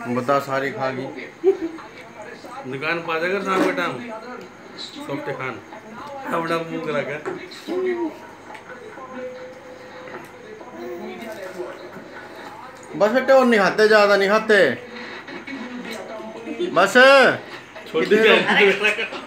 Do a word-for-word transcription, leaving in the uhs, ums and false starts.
बता सारी खा गई। दुकान पा जाकर शाम के टाइम सोफ्टे खान अपना मुंह करा कर बस बेटे और नहीं खाते, ज्यादा नहीं खाते बस। छोटी